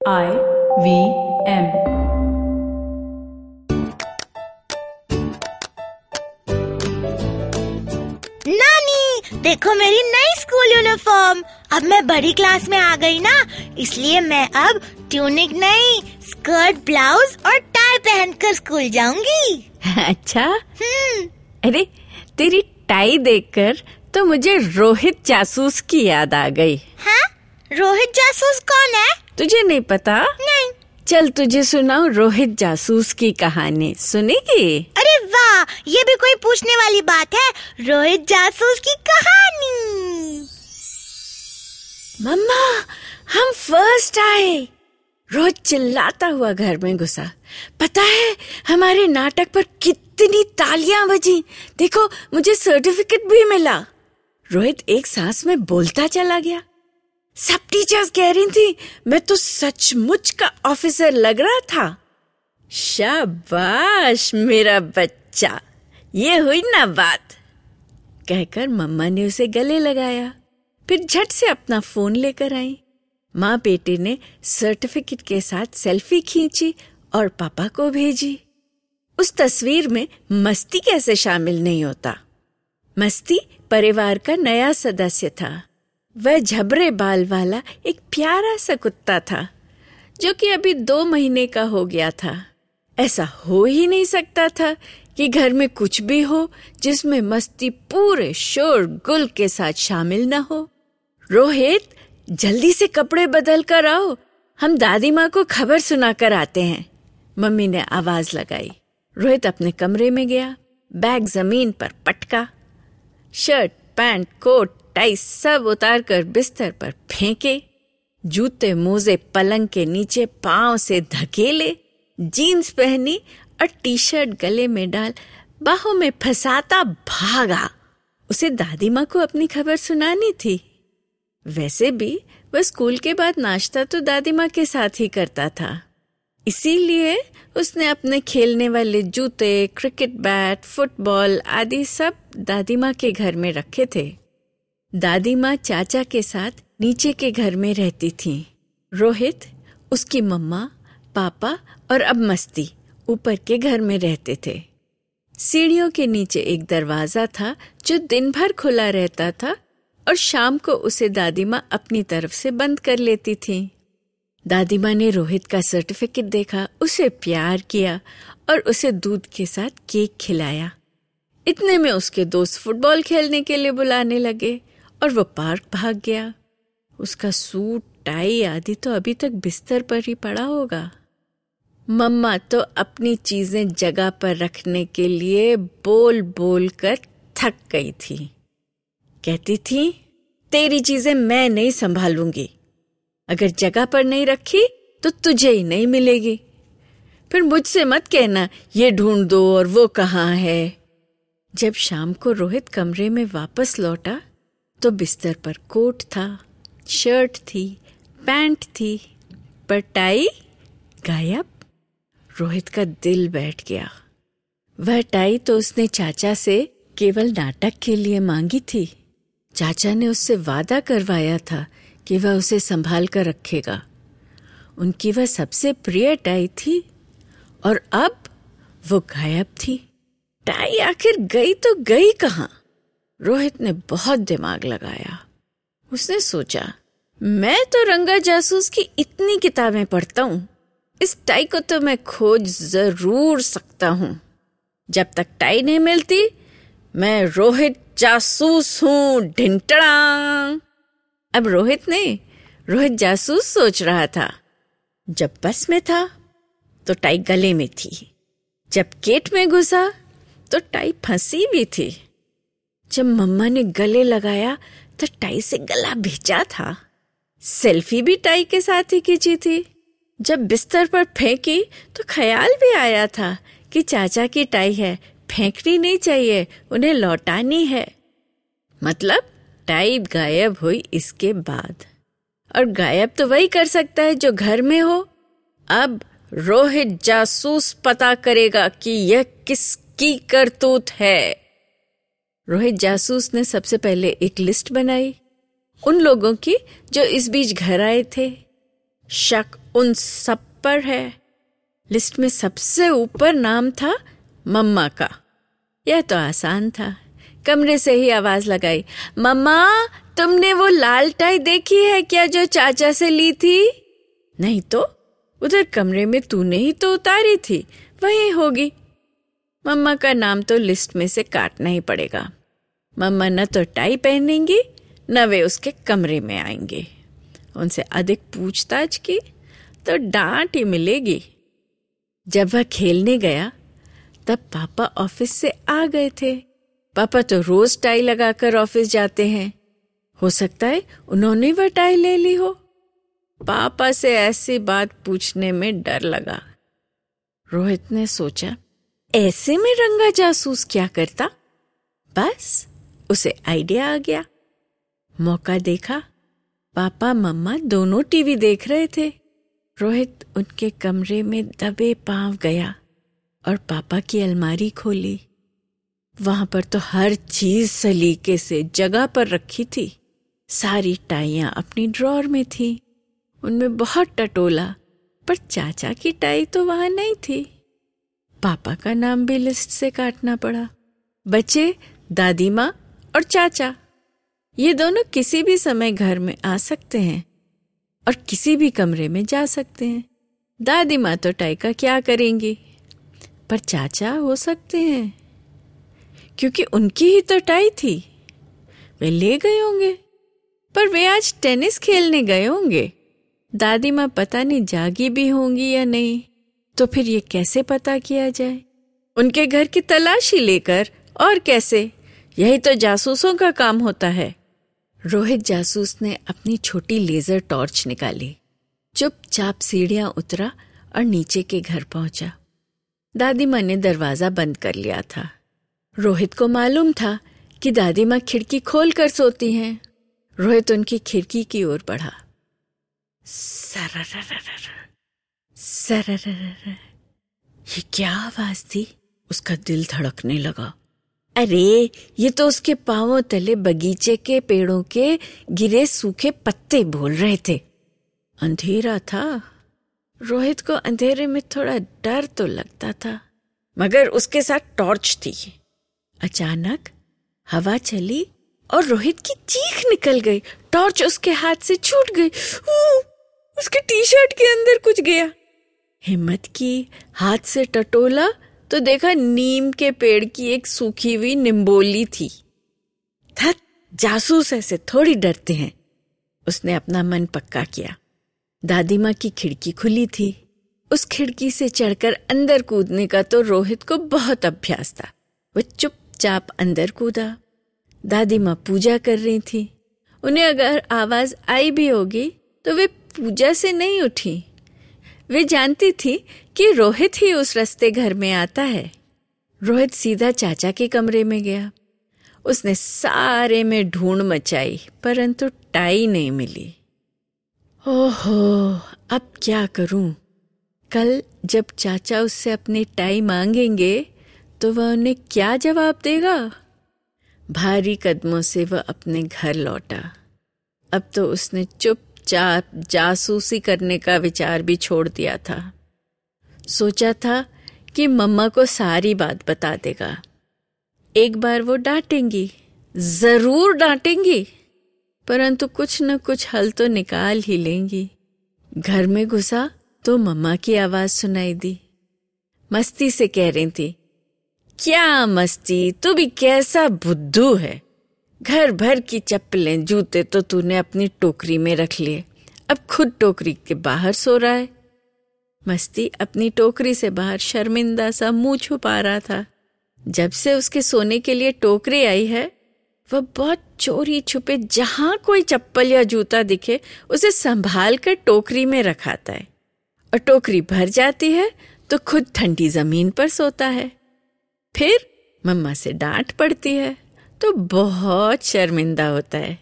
IVM। नानी, देखो मेरी नई स्कूल यूनिफॉर्म। अब मैं बड़ी क्लास में आ गई ना, इसलिए मैं अब ट्यूनिक नहीं, स्कर्ट, ब्लाउज और टाई पहनकर स्कूल जाऊंगी। अच्छा। अरे, तेरी टाई देखकर तो मुझे रोहित जासूस की याद आ गई। हाँ? रोहित जासूस कौन है? तुझे नहीं पता? नहीं। चल तुझे सुनाऊं रोहित जासूस की कहानी, सुनेगी? अरे वाह, ये भी कोई पूछने वाली बात है। रोहित जासूस की कहानी। मम्मा, हम फर्स्ट आए। रोहित चिल्लाता हुआ घर में घुसा। पता है हमारे नाटक पर कितनी तालियां बजी। देखो, मुझे सर्टिफिकेट भी मिला। रोहित एक सांस में बोलता चला गया। सब टीचर्स कह रही थी मैं तो सचमुच का ऑफिसर लग रहा था। शाबाश मेरा बच्चा, ये हुई ना बात, कहकर मम्मा ने उसे गले लगाया। फिर झट से अपना फोन लेकर आई। माँ बेटे ने सर्टिफिकेट के साथ सेल्फी खींची और पापा को भेजी। उस तस्वीर में मस्ती कैसे शामिल नहीं होता। मस्ती परिवार का नया सदस्य था। वह झबरे बाल वाला एक प्यारा सा कुत्ता था, जो कि अभी 2 महीने का हो गया था। ऐसा हो ही नहीं सकता था कि घर में कुछ भी हो जिसमें मस्ती पूरे शोर गुल के साथ शामिल न हो। रोहित, जल्दी से कपड़े बदल कर आओ, हम दादी माँ को खबर सुनाकर आते हैं, मम्मी ने आवाज लगाई। रोहित अपने कमरे में गया। बैग जमीन पर पटका। शर्ट, पैंट, कोट, टाई सब उतारकर बिस्तर पर फेंके। जूते मोजे पलंग के नीचे पांव से धकेले। जीन्स पहनी और टी शर्ट गले में डाल बाहों में फंसाता भागा। उसे दादी माँ को अपनी खबर सुनानी थी। वैसे भी वह स्कूल के बाद नाश्ता तो दादी माँ के साथ ही करता था, इसीलिए उसने अपने खेलने वाले जूते, क्रिकेट बैट, फुटबॉल आदि सब दादी माँ के घर में रखे थे। दादी माँ चाचा के साथ नीचे के घर में रहती थीं। रोहित, उसकी मम्मा, पापा और अब मस्ती ऊपर के घर में रहते थे। सीढ़ियों के नीचे एक दरवाजा था जो दिन भर खुला रहता था और शाम को उसे दादी माँ अपनी तरफ से बंद कर लेती थी। दादी माँ ने रोहित का सर्टिफिकेट देखा, उसे प्यार किया और उसे दूध के साथ केक खिलाया। इतने में उसके दोस्त फुटबॉल खेलने के लिए बुलाने लगे और वो पार्क भाग गया। उसका सूट, टाई आदि तो अभी तक बिस्तर पर ही पड़ा होगा। मम्मा तो अपनी चीजें जगह पर रखने के लिए बोल बोल कर थक गई थी। कहती थी, तेरी चीजें मैं नहीं संभालूंगी, अगर जगह पर नहीं रखी तो तुझे ही नहीं मिलेगी। फिर मुझसे मत कहना ये ढूंढ दो और वो कहाँ है। जब शाम को रोहित कमरे में वापस लौटा तो बिस्तर पर कोट था, शर्ट थी, पैंट थी, पर टाई गायब। रोहित का दिल बैठ गया। वह टाई तो उसने चाचा से केवल नाटक के लिए मांगी थी। चाचा ने उससे वादा करवाया था कि वह उसे संभाल कर रखेगा। उनकी वह सबसे प्रिय टाई थी और अब वो गायब थी। टाई आखिर गई तो गई कहाँ? रोहित ने बहुत दिमाग लगाया। उसने सोचा, मैं तो रंगा जासूस की इतनी किताबें पढ़ता हूँ, इस टाई को तो मैं खोज जरूर सकता हूँ। जब तक टाई नहीं मिलती मैं रोहित जासूस हूँ, ढिंटड़ा। अब रोहित जासूस सोच रहा था। जब बस में था तो टाई गले में थी, जब गेट में घुसा तो टाई फंसी भी थी, जब मम्मा ने गले लगाया तो टाई से गला भिजा था, सेल्फी भी टाई के साथ ही खींची थी, जब बिस्तर पर फेंकी तो ख्याल भी आया था कि चाचा की टाई है, फेंकनी नहीं चाहिए, उन्हें लौटानी है। मतलब टाई गायब हुई इसके बाद, और गायब तो वही कर सकता है जो घर में हो। अब रोहित जासूस पता करेगा कि यह किसकी करतूत है। रोहित जासूस ने सबसे पहले एक लिस्ट बनाई उन लोगों की जो इस बीच घर आए थे। शक उन सब पर है। लिस्ट में सबसे ऊपर नाम था मम्मा का। यह तो आसान था। कमरे से ही आवाज लगाई, मम्मा तुमने वो लाल टाई देखी है क्या जो चाचा से ली थी? नहीं तो, उधर कमरे में तूने ही तो उतारी थी, वही होगी। मम्मा का नाम तो लिस्ट में से काटना ही पड़ेगा। मम्मा न तो टाई पहनेंगी न वे उसके कमरे में आएंगे। उनसे अधिक पूछताछ की तो डांट ही मिलेगी। जब वह खेलने गया तब पापा ऑफिस से आ गए थे। पापा तो रोज टाई लगाकर ऑफिस जाते हैं। हो सकता है उन्होंने वह टाई ले ली हो। पापा से ऐसी बात पूछने में डर लगा। रोहित ने सोचा, ऐसे में रंगा जासूस क्या करता? बस उसे आइडिया आ गया। मौका देखा। पापा मम्मा दोनों टीवी देख रहे थे। रोहित उनके कमरे में दबे पांव गया और पापा की अलमारी खोली। वहां पर तो हर चीज सलीके से जगह पर रखी थी। सारी टाइयां अपनी ड्रॉर में थी। उनमें बहुत टटोला, पर चाचा की टाई तो वहां नहीं थी। पापा का नाम भी लिस्ट से काटना पड़ा। बचे दादी माँ और चाचा। ये दोनों किसी भी समय घर में आ सकते हैं और किसी भी कमरे में जा सकते हैं। दादी माँ तो टाई का क्या करेंगी, पर चाचा हो सकते हैं क्योंकि उनकी ही तो टाई थी। वे ले गए होंगे, पर वे आज टेनिस खेलने गए होंगे। दादी माँ पता नहीं जागी भी होंगी या नहीं, तो फिर ये कैसे पता किया जाए? उनके घर की तलाशी लेकर, और कैसे? यही तो जासूसों का काम होता है। रोहित जासूस ने अपनी छोटी लेजर टॉर्च निकाली। चुपचाप सीढ़ियां उतरा और नीचे के घर पहुंचा। दादी माँ ने दरवाजा बंद कर लिया था। रोहित को मालूम था कि दादी माँ खिड़की खोल कर सोती हैं। रोहित उनकी खिड़की की ओर बढ़ा। सरररररर, सरररररर। ये क्या आवाज थी? उसका दिल धड़कने लगा। अरे ये तो उसके पांवों तले बगीचे के पेड़ों के गिरे सूखे पत्ते बोल रहे थे। अंधेरा था। रोहित को अंधेरे में थोड़ा डर तो लगता था, मगर उसके साथ टॉर्च थी। अचानक हवा चली और रोहित की चीख निकल गई। टॉर्च उसके हाथ से छूट गई। उसके टी शर्ट के अंदर कुछ गया। हिम्मत की, हाथ से टटोला तो देखा नीम के पेड़ की एक सूखी हुई निम्बोली थी। धत, जासूस ऐसे थोड़ी डरते हैं। उसने अपना मन पक्का किया। दादी माँ की खिड़की खुली थी। उस खिड़की से चढ़कर अंदर कूदने का तो रोहित को बहुत अभ्यास था। वह चुपचाप अंदर कूदा। दादी माँ पूजा कर रही थी। उन्हें अगर आवाज आई भी होगी तो वे पूजा से नहीं उठी। वे जानती थी कि रोहित ही उस रास्ते घर में आता है। रोहित सीधा चाचा के कमरे में गया। उसने सारे में ढूंढ मचाई, परंतु टाई नहीं मिली। ओहो, अब क्या करूं? कल जब चाचा उससे अपनी टाई मांगेंगे तो वह उन्हें क्या जवाब देगा? भारी कदमों से वह अपने घर लौटा। अब तो उसने चुपचाप जासूसी करने का विचार भी छोड़ दिया था। सोचा था कि मम्मा को सारी बात बता देगा। एक बार वो डांटेंगी, जरूर डांटेंगी, परंतु कुछ न कुछ हल तो निकाल ही लेंगी। घर में घुसा तो मम्मा की आवाज सुनाई दी। मस्ती से कह रही थी, क्या मस्ती, तू भी कैसा बुद्धू है। घर भर की चप्पलें जूते तो तूने अपनी टोकरी में रख लिए, अब खुद टोकरी के बाहर सो रहा है। मस्ती अपनी टोकरी से बाहर शर्मिंदा सा मुंह छुपा रहा था। जब से उसके सोने के लिए टोकरी आई है, वह बहुत चोरी छुपे जहां कोई चप्पल या जूता दिखे उसे संभाल कर टोकरी में रखाता है, और टोकरी भर जाती है तो खुद ठंडी जमीन पर सोता है। फिर मम्मा से डांट पड़ती है तो बहुत शर्मिंदा होता है।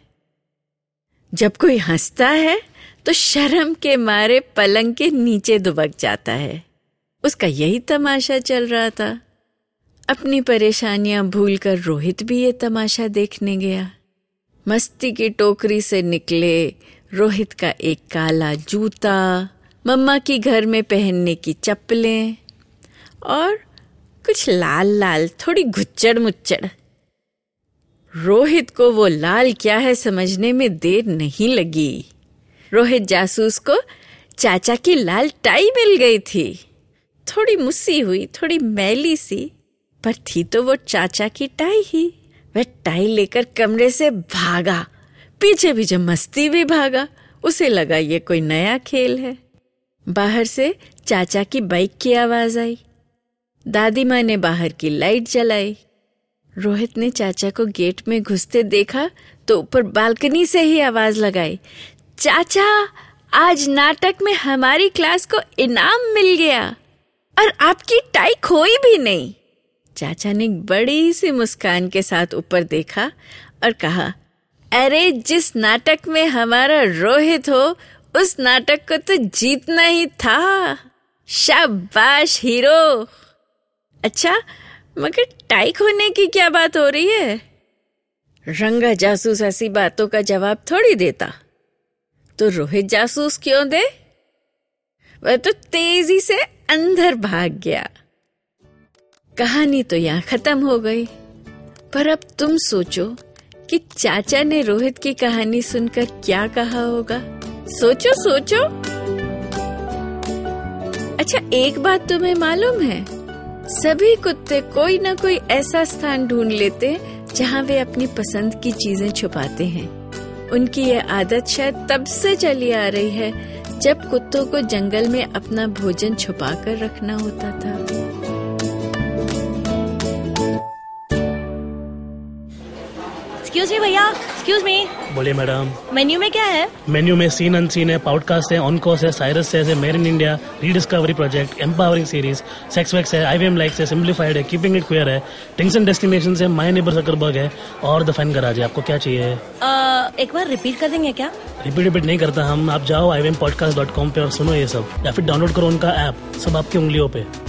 जब कोई हंसता है तो शर्म के मारे पलंग के नीचे दुबक जाता है। उसका यही तमाशा चल रहा था। अपनी परेशानियां भूलकर रोहित भी ये तमाशा देखने गया। मस्ती की टोकरी से निकले रोहित का एक काला जूता, मम्मा की घर में पहनने की चप्पलें और कुछ लाल लाल थोड़ी घुच्चड़ मुच्चड़। रोहित को वो लाल क्या है समझने में देर नहीं लगी। रोहित जासूस को चाचा की लाल टाई मिल गई थी। थोड़ी मुस्सी हुई, थोड़ी मैली सी, पर थी तो वो चाचा की टाई ही। वह टाई लेकर कमरे से भागा, पीछे पीछे मस्ती भी भागा। उसे लगा ये कोई नया खेल है। बाहर से चाचा की बाइक की आवाज आई। दादी माँ ने बाहर की लाइट जलाई। रोहित ने चाचा को गेट में घुसते देखा तो ऊपर बालकनी से ही आवाज लगाई, चाचा, आज नाटक में हमारी क्लास को इनाम मिल गया और आपकी टाई खोई भी नहीं। चाचा ने बड़ी सी मुस्कान के साथ ऊपर देखा और कहा, अरे जिस नाटक में हमारा रोहित हो उस नाटक को तो जीतना ही था। शाबाश हीरो। अच्छा, मगर टाई खोने की क्या बात हो रही है? रंगा जासूस ऐसी बातों का जवाब थोड़ी देता। तो रोहित जासूस क्यों दे? वह तो तेजी से अंदर भाग गया। कहानी तो यहाँ खत्म हो गई, पर अब तुम सोचो कि चाचा ने रोहित की कहानी सुनकर क्या कहा होगा। सोचो सोचो। अच्छा, एक बात तुम्हें मालूम है, सभी कुत्ते कोई ना कोई ऐसा स्थान ढूंढ लेते हैं जहाँ वे अपनी पसंद की चीजें छुपाते हैं। उनकी यह आदत शायद तब से चली आ रही है जब कुत्तों को जंगल में अपना भोजन छुपा कर रखना होता था। एक्सक्यूज मी भैया, एक्सक्यूज मी। बोलिए मैडम। मेन्यू में क्या है? मेन्यू में सीन अनसीन है, पॉडकास्ट है, ऑन कोर्स है, साइरस है, made in India, rediscovery project, empowering series, sex wax है, IVM लाइक्स है, सिंप्लीफाइड है, कीपिंग इट क्वियर है, टिंग्स एंड डेस्टिनेशंस है, माय नेबर जकरबर्ग है और द फैन गराज है। आपको क्या चाहिए? एक बार रिपीट कर देंगे क्या? रिपीट नहीं करता हम। आप जाओ ivmpodcast.com पे और सुनो ये सब, या फिर डाउनलोड करो उनका ऐप, सब आपकी उंगलियों पे।